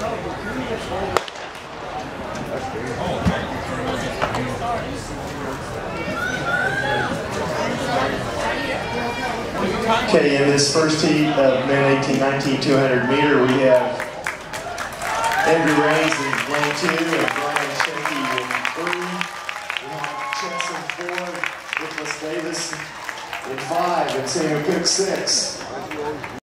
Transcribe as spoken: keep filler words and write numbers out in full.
Okay, in this first heat of men eighteen nineteen two hundred meter, we have Andrew Raines in lane two and Bryan Schaake in three. We have Chesson four, Nicholas Davis in five, and Samuel Cook six.